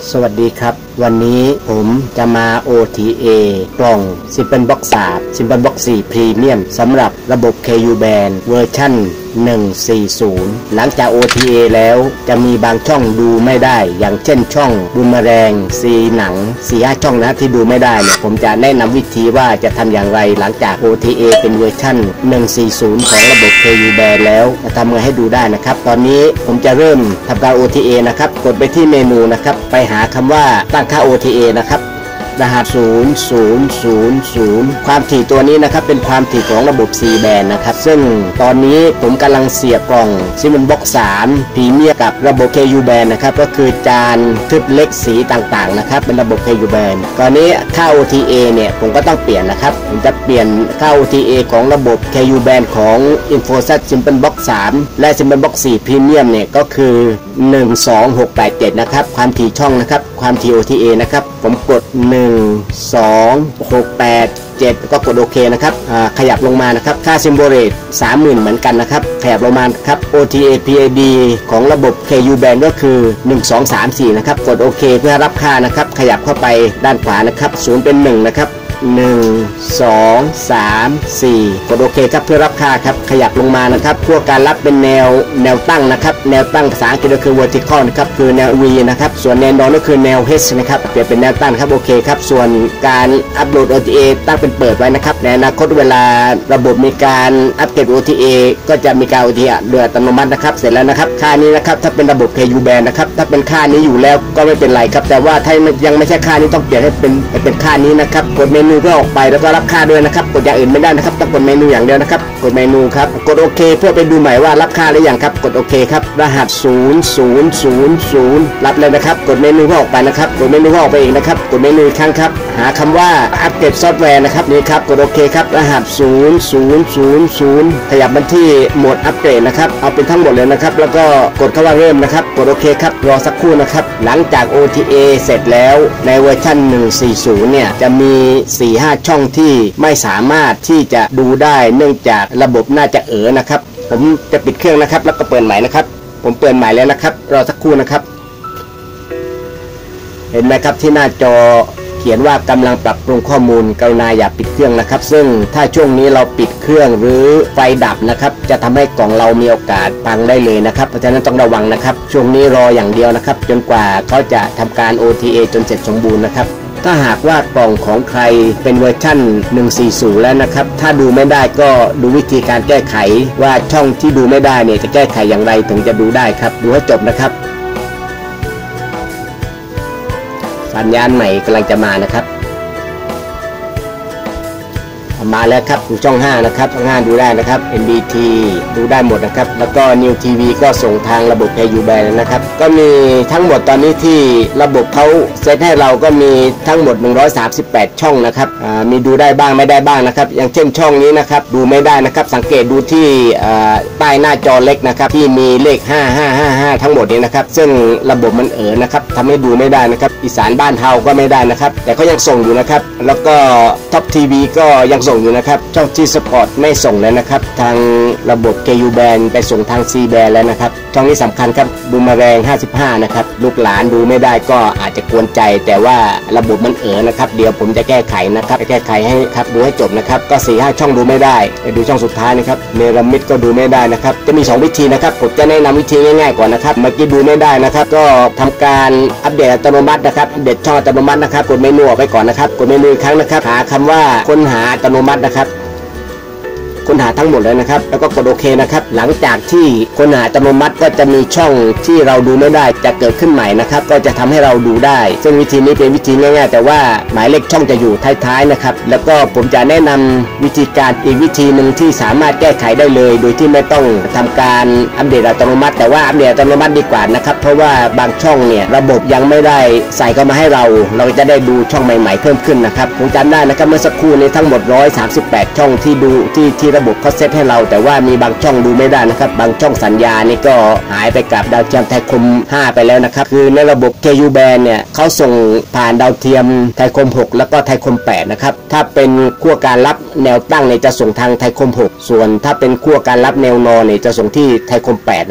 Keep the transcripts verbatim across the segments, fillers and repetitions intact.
สวัสดีครับวันนี้ผมจะมา โอ ที เอ กล่อง Simple Box สาม Simple Box สี่ Premium สำหรับระบบ เค ยู Band เวอร์ชันหนึ่งสี่ศูนย์หลังจาก โอ ที เอ แล้วจะมีบางช่องดูไม่ได้อย่างเช่นช่องบูมเมแรงซีหนัง สี่ห้า ช่องนะที่ดูไม่ได้เนี่ยผมจะแนะนำวิธีว่าจะทำอย่างไรหลังจาก โอ ที เอ เป็นเวอร์ชันหนึ่งสี่ศูนย์ของระบบ เค ยู Band แล้วจะทำไงให้ดูได้นะครับตอนนี้ผมจะเริ่มทำการ โอ ที เอ นะครับกดไปที่เมนูนะครับไปหาคำว่าตั้งค่า โอ ที เอ นะครับรหัสศูนย์ ศูนย์ ศูนย์ ศูนย์ความถี่ตัวนี้นะครับเป็นความถี่ของระบบ C band นะครับซึ่งตอนนี้ผมกำลังเสียบกล่อง Simple Box สาม Premium กับระบบ เค ยู Band นะครับก็คือจานทึบเล็กสีต่างๆนะครับเป็นระบบ เค ยู Band ตอนนี้ค่า โอ ที เอ เนี่ยผมก็ต้องเปลี่ยนนะครับผมจะเปลี่ยนค่า โอ ที เอ ของระบบ เค ยู Band ของ InfoSat Simple Box สาม และ Simple Box สี่ Premium เนี่ยก็คือหนึ่งสองหกแปดเจ็ดนะครับความถี่ช่องนะครับความถี่ โอ ที เอ นะครับผมกดหนึ่ง สอง หก แปด เจ็ดก็กดโอเคนะครับขยับลงมานะครับค่า Symbol Rate สามหมื่น เหมือนกันนะครับขยับลงมาครับ โอ ที เอ พี ไอ ดี ของระบบ เค ยู Band ก็คือหนึ่ง สอง สาม สี่นะครับกดโอเคเพื่อรับค่านะครับขยับเข้าไปด้านขวานะครับศูนย์เป็นหนึ่งนะครับหนึ่ง สอง สาม สี่กดโอเคครับเพื่อรับค่าครับขยับลงมานะครับพวกการรับเป็นแนวแนวตั้งนะครับแนวตั้งภาษาอังกฤษก็คือ vertical นะครับคือแนว V นะครับส่วนแนวนอนก็คือแนว H นะครับเปลี่ยนเป็นแนวตั้งครับโอเคครับส่วนการอัปโหลด โอ ที เอ ตั้งเป็นเปิดไว้นะครับในอนาคตเวลาระบบมีการอัปเกรด โอ ที เอ ก็จะมีการ โอ ที เอ โดยอัตโนมัตินะครับเสร็จแล้วนะครับค่านี้นะครับถ้าเป็นระบบ เค ยู Band นะครับถ้าเป็นค่านี้อยู่แล้วก็ไม่เป็นไรครับแต่ว่าถ้ายังไม่ใช่ค่านี้ต้องเปลี่ยนให้เป็นเป็นค่านี้นะครับกดเมนูเพื่อออกไปแล้วก็รับค่าด้วยนะครับกดอย่างอื่นไม่ได้นะครับต้องกดเมนูอย่างเดียวนะครับกดเมนูครับกดโอเคเพื่อไปดูใหม่ว่ารับค่าหรือยังครับกดโอเคครับรหัสศูนย์ ศูนย์ ศูนย์ ศูนย์รับเลยนะครับกดเมนูเพื่อออกไปนะครับกดเมนูเพื่อออกไปอีกนะครับกดเมนูอีกครั้งครับหาคำว่าอัปเกรดซอฟต์แวร์นะครับนี่ครับกดโอเคครับรหัสศูนย์ ศูนย์ ศูนย์ ศูนย์ขยับมาที่โหมดอัปเกรดนะครับเอาเป็นทั้งหมดเลยนะครับแล้วก็กดคำว่าเริ่มนะครับกดโอเคครับรอสักครู่นะครับหลังจาก โอ ที เอ เสร็จแล้วในเวอร์ชันหนึ่งสี่ศูนย์เนี่ยจะมี สี่ห้า ช่องที่ไม่สามารถที่จะดูได้เนื่องจากระบบน่าจะเอ๋อนะครับผมจะปิดเครื่องนะครับแล้วก็เปิดใหม่นะครับผมเปิดใหม่แล้วนะครับรอสักครู่นะครับเห็นไหมครับที่หน้าจอเขียนว่ากำลังปรับปรุงข้อมูลกรุณาอย่าปิดเครื่องนะครับซึ่งถ้าช่วงนี้เราปิดเครื่องหรือไฟดับนะครับจะทำให้กล่องเรามีโอกาสพังได้เลยนะครับเพราะฉะนั้นต้องระวังนะครับช่วงนี้รออย่างเดียวนะครับจนกว่าเขาจะทำการ โอ ที เอ จนเสร็จสมบูรณ์นะครับถ้าหากว่ากล่องของใครเป็นเวอร์ชั่นหนึ่งสี่ศูนย์แล้วนะครับถ้าดูไม่ได้ก็ดูวิธีการแก้ไขว่าช่องที่ดูไม่ได้เนี่ยจะแก้ไขอย่างไรถึงจะดูได้ครับดูให้จบนะครับสัญญาณใหม่กำลังจะมานะครับมาแล้วครับช่องห้านะครับช่องห้าดูได้นะครับ เอ็น บี ที ดูได้หมดนะครับแล้วก็ New ที วี ก็ส่งทางระบบ เค ยู Band นะครับก็มีทั้งหมดตอนนี้ที่ระบบเขาเซตให้เราก็มีทั้งหมดหนึ่งร้อยสามสิบแปดช่องนะครับมีดูได้บ้างไม่ได้บ้างนะครับอย่างเช่นช่องนี้นะครับดูไม่ได้นะครับสังเกตดูที่ใต้หน้าจอเล็กนะครับที่มีเลขห้า ห้า ห้า ห้าทั้งหมดนี้นะครับซึ่งระบบมันเอ๋อนะครับทำให้ดูไม่ได้นะครับอีสานบ้านเฮาก็ไม่ได้นะครับแต่ก็ยังส่งอยู่นะครับแล้วก็ Top ที วี ก็ยังส่งอยู่นะครับช่องที่สปอร์ตไม่ส่งแล้วนะครับทางระบบ เค ยู Band ไปส่งทาง C band แล้วนะครับช่องนี้สำคัญครับบูมเมแรงห้าสิบห้านะครับลูกหลานดูไม่ได้ก็อาจจะกวนใจแต่ว่าระบบมันเอ๋อนะครับเดี๋ยวผมจะแก้ไขนะครับแก้ไขให้ครับดูให้จบนะครับก็ สี่ห้า ช่องดูไม่ได้ไปดูช่องสุดท้ายนะครับเนรมิตก็ดูไม่ได้นะครับจะมีสองวิธีนะครับผมจะแนะนำวิธีง่ายๆก่อนนะครับเมื่อกี้ดูไม่ได้นะครับก็ทำการอัปเดตอัตโนมัตินะครับอัปเดตช่องอัตโนมัตินะครับกดเมนูออกไปก่อนนะครับกดเมนูอีกครั้งนะครับหาคำว่าค้นหาอัตโนมัตินะครับค้นหาทั้งหมดเลยนะครับแล้วก็กดโอเคนะครับหลังจากที่ค้นหาอัตโนมัติก็จะมีช่องที่เราดูไม่ได้จะเกิดขึ้นใหม่นะครับก็จะทำให้เราดูได้ซึ่งวิธีนี้เป็นวิธีง่ายๆแต่ว่าหมายเลขช่องจะอยู่ท้ายๆนะครับแล้วก็ผมจะแนะนำวิธีการอีกวิธีหนึ่งที่สามารถแก้ไขได้เลยโดยที่ไม่ต้องทำการอัปเดตอัตโนมัติแต่ว่าอัปเดตอัตโนมัติดีกว่านะครับเพราะว่าบางช่องเนี่ยระบบยังไม่ได้ใส่เข้ามาให้เราเราจะได้ดูช่องใหม่ๆเพิ่มขึ้นนะครับผมจำได้นะครับเมื่อสักครู่นี้ทั้งหมดหนึ่งร้อยสามสิบแปดช่องที่ดูที่ที่ระบบเขาเซตให้เราแต่ว่ามีบางช่องดูไม่ได้นะครับบางช่องสัญญานี่ก็หายไปกับดาวเทียมไทยคมห้าไปแล้วนะครับคือในระบบ เค ยู Band เนี่ยเขาส่งผ่านดาวเทียมไทยคมหกแล้วก็ไทยคมแปดนะครับถ้าเป็นขั้วการรับแนวตั้งเนี่ยจะส่งทางไทยคมหกส่วนถ้าเป็นขั้วการรับแนวนอนเนี่ยจะส่งที่ไทยคมแปดนะครับ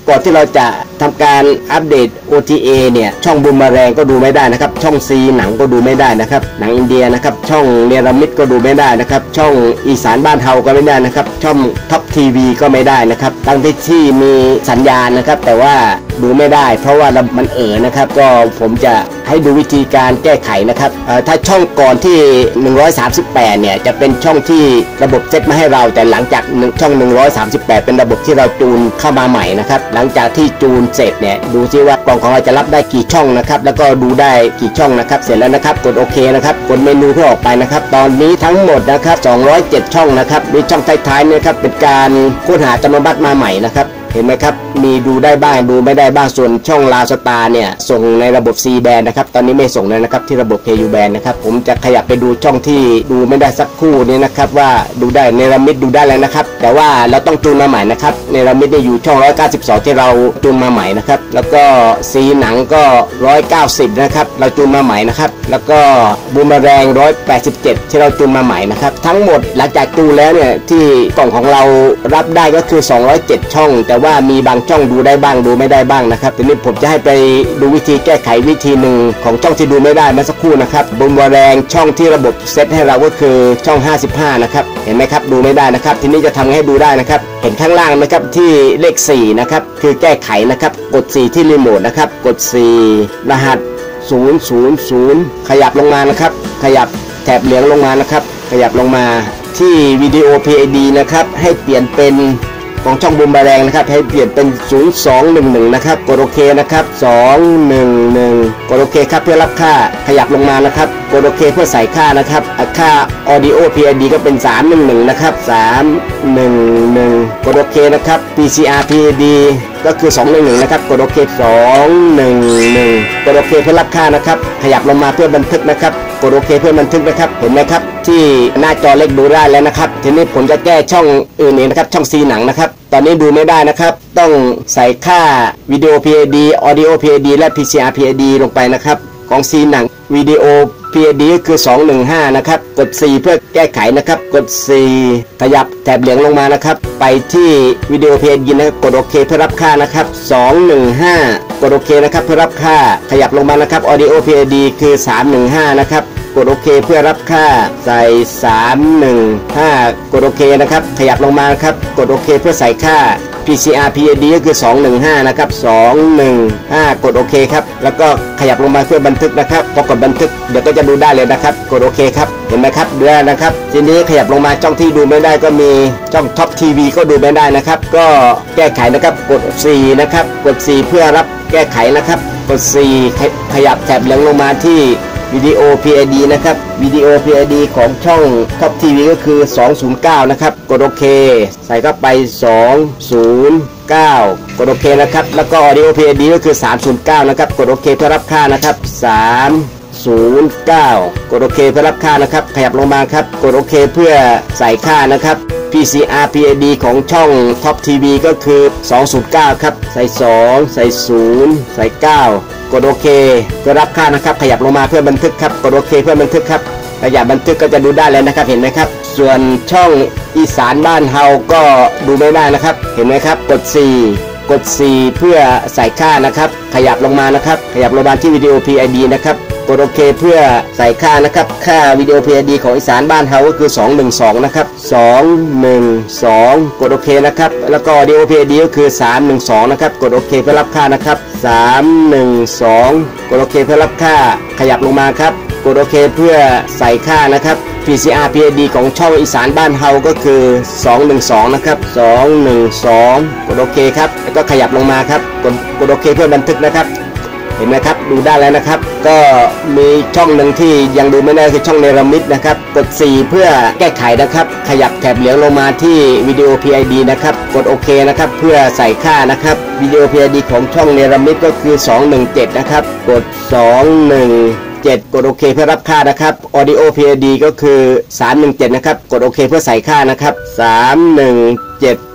ก่อนที่เราจะทำการอัปเดต โอ ที เอ เนี่ยช่องบูมเมอแรงก็ดูไม่ได้นะครับช่องซีหนังก็ดูไม่ได้นะครับหนังอินเดียนะครับช่องเนรมิตก็ดูไม่ได้นะครับช่องอีสานบ้านเฮาก็ไม่ได้นะครับช่องท็อปทีวีก็ไม่ได้นะครับทั้งที่ที่มีสัญญาณนะครับแต่ว่าดูไม่ได้เพราะว่ามันเอ๋อนะครับก็ผมจะให้ดูวิธีการแก้ไขนะครับถ้าช่องก่อนที่หนึ่งร้อยสามสิบแปดเนี่ยจะเป็นช่องที่ระบบเซตมาให้เราแต่หลังจากช่องหนึ่งร้อยสามสิบแปดเป็นระบบที่เราจูนเข้ามาใหม่นะครับหลังจากที่จูนเสร็จเนี่ยดูซิว่ากล่องของเราจะรับได้กี่ช่องนะครับแล้วก็ดูได้กี่ช่องนะครับเสร็จแล้วนะครับกดโอเคนะครับกดเมนูเพื่อออกไปนะครับตอนนี้ทั้งหมดนะครับสองร้อยเจ็ดช่องนะครับมีช่องท้ายๆนะครับเป็นการค้นหาจำนวนบัตรมาใหม่นะครับเห็นไหมครับมีดูได้บ้างดูไม่ได้บ้างส่วนช่องลาวสตาร์เนี่ยส่งในระบบ C band นะครับตอนนี้ไม่ส่งเลยนะครับที่ระบบ เค ยู band นะครับผมจะขยับไปดูช่องที่ดูไม่ได้สักครู่นี้นะครับว่าดูได้เนรมิตดูได้แล้วนะครับแต่ว่าเราต้องจูนมาใหม่นะครับเนรมิตเนี่ยอยู่ช่องหนึ่งร้อยเก้าสิบสองที่เราจูนมาใหม่นะครับแล้วก็ C หนังก็หนึ่งร้อยเก้าสิบนะครับเราจูนมาใหม่นะครับแล้วก็บูมเมอแรงหนึ่งร้อยแปดสิบเจ็ดที่เราจูนมาใหม่นะครับทั้งหมดหลังจากจูนแล้วเนี่ยที่กล่องของเรารับได้ก็คือสองร้อยเจ็ดช่องแต่ว่ามีบางช่องดูได้บ้างดูไม่ได้บ้างนะครับทีนี้ผมจะให้ไปดูวิธีแก้ไขวิธีหนึ่งของช่องที่ดูไม่ได้เมื่อสักครู่นะครับบูมเมอแรงช่องที่ระบบเซตให้เราก็คือช่องห้าสิบห้านะครับเห็นไหมครับดูไม่ได้นะครับทีนี้จะทำให้ดูได้นะครับเห็นข้างล่างนะครับที่เลขสี่นะครับคือแก้ไขนะครับกดสี่ที่รีโมทนะครับกดสี่รหัสศูนย์ ศูนย์ ศูนย์ขยับลงมานะครับขยับแถบเหลืองลงมานะครับขยับลงมาที่วิดีโอ พี ไอ ดี นะครับให้เปลี่ยนเป็นของช่องบูมเมอแรงนะครับให้เปลี่ยนเป็นศูนย์ สอง หนึ่ง หนึ่งนะครับกดโอเคนะครับสอง หนึ่ง หนึ่งกดโอเคครับเพื่อรับค่าขยับลงมานะครับกดโอเคเพื่อใส่ค่านะครับค่า Audio พี ไอ ดี ก็เป็นสาม หนึ่ง หนึ่งนะครับสาม หนึ่ง หนึ่งกดโอเคนะครับ พี ซี อาร์ พี ไอ ดี ก็คือสอง หนึ่ง หนึ่งนะครับกดโอเคสอง หนึ่ง หนึ่งกดโอเคเพื่อรับค่านะครับขยับลงมาเพื่อบันทึกนะครับกดโอเคเพื่อบันทึกนะครับเห็นไหมครับที่หน้าจอเล็กดูได้แล้วนะครับทีนี้ผมจะแก้ช่องอื่นเองนะครับช่อง C หนังนะครับตอนนี้ดูไม่ได้นะครับต้องใส่ค่าวิดีโอ พี ไอ ดี Audio พี ไอ ดี และ พี ซี อาร์ พี ไอ ดี ลงไปนะครับของ C หนังวิดีโอ พี ไอ ดี ก็คือสอง หนึ่ง ห้านะครับกดสี่เพื่อแก้ไขนะครับกดสี่ขยับแถบเหลืองลงมานะครับไปที่วิดีโอ พี ไอ ดี นะครับกดโอเคเพื่อรับค่านะครับสอง หนึ่ง ห้ากดโอเคนะครับเพื่อรับค่าขยับลงมานะครับ Audio พี ไอ ดี คือสาม หนึ่ง ห้านะครับกดโอเคเพื่อรับค่าใส่สาม หนึ่ง ห้ากดโอเคนะครับขยับลงมาครับกดโอเคเพื่อใส่ค่า พี ซี อาร์ พี ไอ ดี ก็คือสอง หนึ่ง ห้านะครับสอง หนึ่ง ห้ากดโอเคครับแล้วก็ขยับลงมาเพื่อบันทึกนะครับพอกดบันทึกเดี๋ยวก็จะดูได้เลยนะครับกดโอเคครับเห็นไหมครับดูได้นะครับทีนี้ขยับลงมาช่องที่ดูไม่ได้ก็มีช่องท็อปทีวีก็ดูไม่ได้นะครับก็แก้ไขนะครับกดสี่นะครับกดสี่เพื่อรับแก้ไขนะครับกดสี่ขยับแถบเหลืองลงมาที่วิดีโอ พี ไอ ดี นะครับวิดีโอ พี ไอ ดี ของช่องท็อปทีวีก็คือสอง ศูนย์ เก้านะครับกดโอเคใส่เข้าไปสอง ศูนย์ เก้ากดโอเคนะครับแล้วก็ Audio พี ไอ ดี ก็คือสาม ศูนย์ เก้านะครับกดโอเคเพื่อรับค่านะครับสาม ศูนย์ เก้ากดโอเคเพื่อรับค่านะครับขยับลงมาครับกดโอเคเพื่อใส่ค่านะครับ พี ซี อาร์ พี ไอ ดี ของช่องท็อปทีวีก็คือสอง ศูนย์ เก้าครับใส่สองใส่ศูนย์ใส่เก้ากดโอเคเพื่อรับค่านะครับขยับลงมาเพื่อบันทึกครับกดโอเคเพื่อบันทึกครับขยับบันทึกก็จะดูได้แล้วนะครับเห็นไหมครับส่วนช่องอีสานบ้านเฮาก็ดูไม่ได้นะครับเห็นไหมครับกดสี่กดสี่เพื่อใส่ค่านะครับขยับลงมานะครับขยับลงมาที่วิดีโอ พี ไอ ดี นะครับกดโอเคเพื่อใส่ค่านะครับค่าวิดีโอ พี ไอ ดี ของอีสานบ้านเฮาก็คือสอง หนึ่ง สองนะครับสอง หนึ่ง สองกดโอเคนะครับแล้วก็ Audio พี ไอ ดี ก็คือสาม หนึ่ง สองนะครับกดโอเคเพื่อรับค่านะครับสาม หนึ่ง สองกดโอเคเพื่อรับค่าขยับลงมาครับกดโอเคเพื่อใส่ค่านะครับ พี ซี อาร์ พี ไอ ดี ของช่องอีสานบ้านเฮาก็คือสอง หนึ่ง สองนะครับสอง หนึ่ง สองกดโอเคครับแล้วก็ขยับลงมาครับกดกดโอเคเพื่อบันทึกนะครับเห็นไหมครับดูได้แล้วนะครับก็มีช่องหนึ่งที่ยังดูไม่ได้คือช่องเนรมิตนะครับกดสี่เพื่อแก้ไขนะครับขยับแถบเหลืองลงมาที่วิดีโอ พี ไอ ดี นะครับกดโอเคนะครับเพื่อใส่ค่านะครับวิดีโอ พี ไอ ดี ของช่องเนรมิตก็คือสอง หนึ่ง เจ็ดนะครับกดสอง หนึ่ง เจ็ดกดโอเคเพื่อรับค่านะครับ Audio พี ไอ ดี ก็คือสาม หนึ่ง เจ็ดนะครับกดโอเคเพื่อใส่ค่านะครับสาม หนึ่ง เจ็ด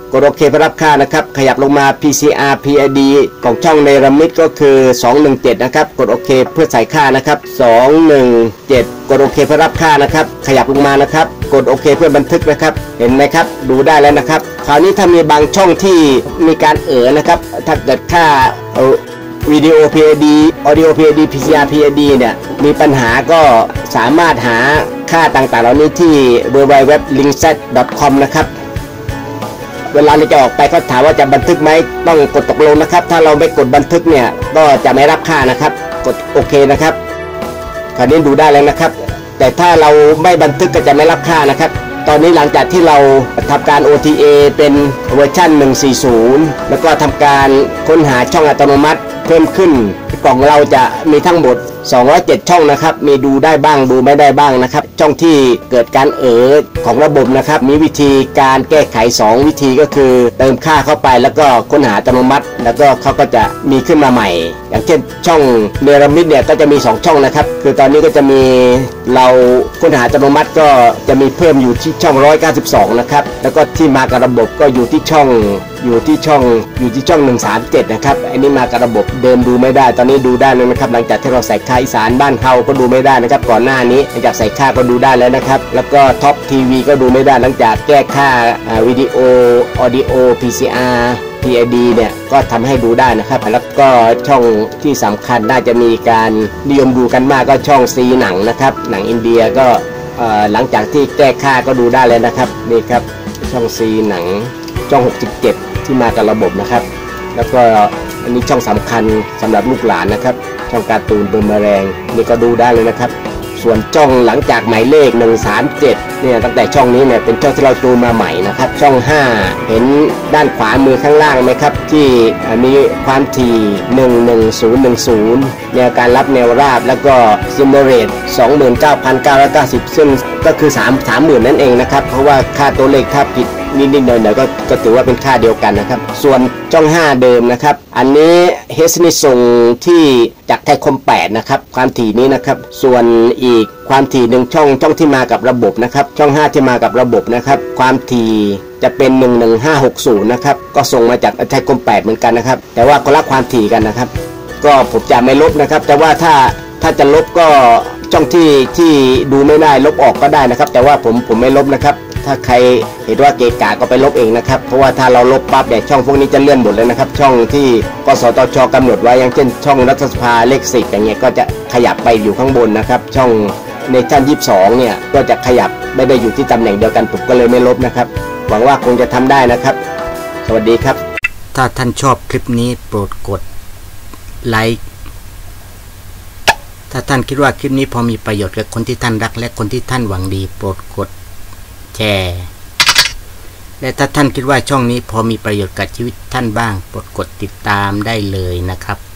กดโอเคเพื่อรับค่านะครับขยับลงมา พี ซี อาร์ พี ไอ ดี ของช่องเนรมิตก็คือสองหนึ่งเจ็ดนะครับกดโอเคเพื่อใส่ค่านะครับสองหนึ่งเจ็ดกดโอเคเพื่อรับค่านะครับขยับลงมานะครับกดโอเคเพื่อบันทึกนะครับเห็นไหมครับดูได้แล้วนะครับคราวนี้ถ้ามีบางช่องที่มีการเอ๋อนะครับถ้าเกิดค่าวิดีโอ พี ไอ ดี Audio พี ไอ ดี พี ซี อาร์ พี ไอ ดี เนี่ยมีปัญหาก็สามารถหาค่าต่างๆเหล่านี้ที่ ดับเบิลยู ดับเบิลยู ดับเบิลยู ดอท ลิงก์เซ็ต ดอท คอม นะครับเวลาเราจะออกไปก็ถามว่าจะบันทึกไหมต้องกดตกลงนะครับถ้าเราไม่กดบันทึกเนี่ยก็จะไม่รับค่านะครับกดโอเคนะครับคราวนี้ดูได้แล้วนะครับแต่ถ้าเราไม่บันทึกก็จะไม่รับค่านะครับตอนนี้หลังจากที่เราทำการ โอ ที เอ เป็นเวอร์ชันหนึ่งสี่ศูนย์แล้วก็ทำการค้นหาช่องอัตโนมัติเพิ่มขึ้นกล่องเราจะมีทั้งหมดสองร้อยเจ็ดช่องนะครับมีดูได้บ้างดูไม่ได้บ้างนะครับช่องที่เกิดการเอ๋อของระบบนะครับมีวิธีการแก้ไขสองวิธีก็คือเติมค่าเข้าไปแล้วก็ค้นหาอัตโนมัติแล้วก็เขาก็จะมีขึ้นมาใหม่อย่างเช่นช่องเนรมิตเนี่ยก็จะมีสองช่องนะครับคือตอนนี้ก็จะมีเราค้นหาอัตโนมัติก็จะมีเพิ่มอยู่ที่ช่องหนึ่งร้อยเก้าสิบสองนะครับแล้วก็ที่มากับระบบก็อยู่ที่ช่องอยู่ที่ช่องอยู่ที่ช่องหนึ่งสามเจ็ดนะครับอันนี้มากับระบบเดิมดูไม่ได้ตอนนี้ดูได้แล้วนะครับหลังจากที่เราใส่ค่าอีสานบ้านเฮาก็ดูไม่ได้นะครับก่อนหน้านี้หลังจากใส่ค่าก็ดูได้แล้วนะครับแล้วก็ท็อปทีวีก็ดูไม่ได้หลังจากแก้ค่าวิดีโอออดิโอ พี ซี อาร์ พี ไอ ดี เนี่ยก็ทำให้ดูได้นะครับแล้วก็ช่องที่สำคัญน่าจะมีการนิยมดูกันมากก็ช่องซีหนังนะครับหนังอินเดียก็หลังจากที่แก้ค่าก็ดูได้เลยนะครับนี่ครับช่องซีหนังช่องหกสิบเจ็ดที่มากับระบบนะครับแล้วก็อันนี้ช่องสำคัญสำหรับลูกหลานนะครับช่องการ์ตูนเบอร์เมอแรงนี่ก็ดูได้เลยนะครับส่วนช่องหลังจากหมายเลขหนึ่งสามเจ็ดเนี่ยตั้งแต่ช่องนี้เนี่ยเป็นช่องที่เราจูนมาใหม่นะครับช่องห้าเห็นด้านขวามือข้างล่างไหมครับที่มีความถี่หนึ่งหนึ่งศูนย์หนึ่งศูนย์แนวการรับแนวราบแล้วก็ซิมโบเรต สองหมื่นเก้าพันเก้าร้อยเก้าสิบ ซึ่งก็คือ3 สามหมื่นนั่นเองนะครับเพราะว่าค่าตัวเลขถ้าผิดนิดๆหน่อยๆก็ก็ถือว่าเป็นค่าเดียวกันนะครับส่วนช่องห้าเดิมนะครับอันนี้เฮสนี่ส่งที่จากไทยคมแปดนะครับความถี่นี้นะครับส่วนอีกความถี่หนึ่งช่องช่องที่มากับระบบนะครับช่องห้าที่มากับระบบนะครับความถี่จะเป็นหนึ่งหนึ่งห้าหกศูนย์นะครับก็ส่งมาจากไทยคมแปดเหมือนกันนะครับแต่ว่าคนละความถี่กันนะครับก็ผมจะไม่ลบนะครับแต่ว่าถ้าถ้าจะลบก็ช่องที่ที่ดูไม่ได้ลบออกก็ได้นะครับแต่ว่าผมผมไม่ลบนะครับถ้าใครเห็นว่าเกะกะก็ไปลบเองนะครับเพราะว่าถ้าเราลบปั๊บเนี่ยช่องพวกนี้จะเลื่อนหมดเลยนะครับช่องที่กสทช.กำหนดไว้อย่างเช่นช่องรัฐสภาเลขสิบอย่างเงี้ยก็จะขยับไปอยู่ข้างบนนะครับช่องเนชั่นยี่สิบสองเนี่ยก็จะขยับไม่ได้อยู่ที่ตำแหน่งเดียวกันผมก็เลยไม่ลบนะครับหวังว่าคงจะทำได้นะครับสวัสดีครับถ้าท่านชอบคลิปนี้โปรดกดไลค์ถ้าท่านคิดว่าคลิปนี้พอมีประโยชน์กับคนที่ท่านรักและคนที่ท่านหวังดีโปรดกดแชร์และถ้าท่านคิดว่าช่องนี้พอมีประโยชน์กับชีวิตท่านบ้างโปรดกดติดตามได้เลยนะครับ